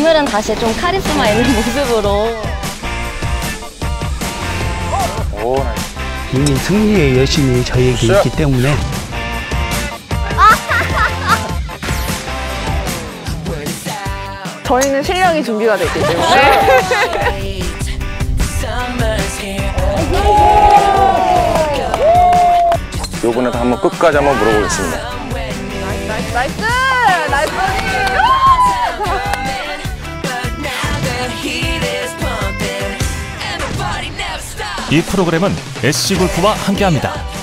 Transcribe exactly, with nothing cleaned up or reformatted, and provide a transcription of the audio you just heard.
오늘은 다시 좀 카리스마 있는 모습으로. 오, 나이스. 이미 승리의 여신이 저에게 있기 때문에 저희는 실력이 준비가 됐기 때문에. 요번에도 한번 끝까지 한번 물어보겠습니다. 나이스 나이스 나이스. 이 프로그램은 에스지골프와 함께합니다.